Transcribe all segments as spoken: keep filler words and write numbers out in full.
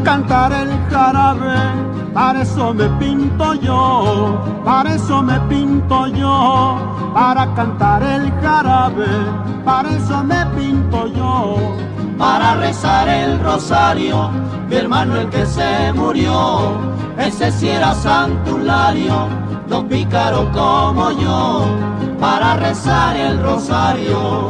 cantar el jarabe, para eso me pinto yo, para eso me pinto yo, para cantar el jarabe, para eso me pinto yo. Para rezar el rosario, mi hermano el que se murió, ese sí era santulario, no pícaro como yo, para rezar el rosario.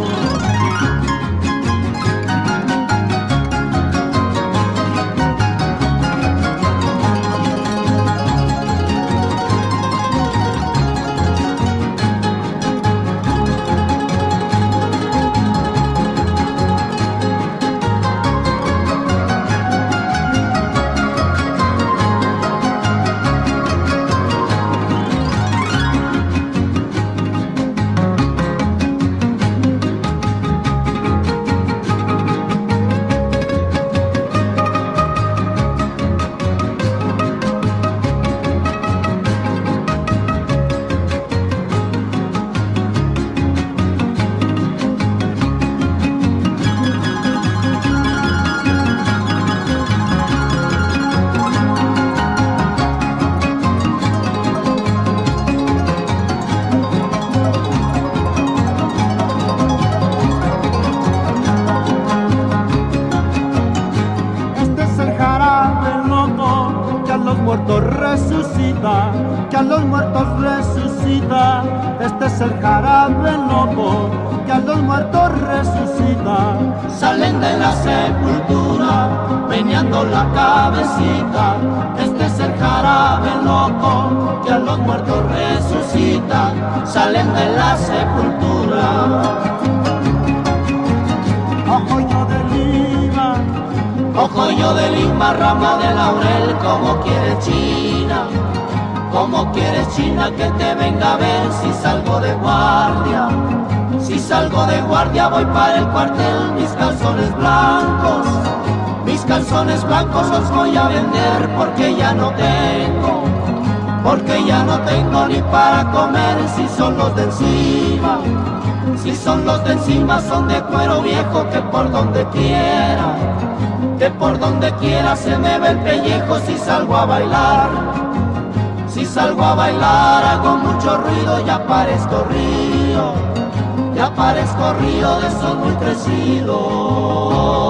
Resucita, que a los muertos resucita. Este es el jarabe loco, que a los muertos resucita. Salen de la sepultura, meneando la cabecita. Este es el jarabe loco, que a los muertos resucita. Salen de la sepultura. Ojo yo de lima, ojo yo de lima, rama de laurel, como quieres China, como quieres China que te venga a ver si salgo de guardia. Si salgo de guardia voy para el cuartel, mis calzones blancos, mis calzones blancos los voy a vender porque ya no tengo, porque ya no tengo ni para comer. Si son los de encima, si son los de encima son de cuero viejo que por donde quiera, que por donde quiera se me ve el pellejo. Si salgo a bailar, si salgo a bailar hago mucho ruido, ya parezco río, ya parezco río de esos muy crecidos.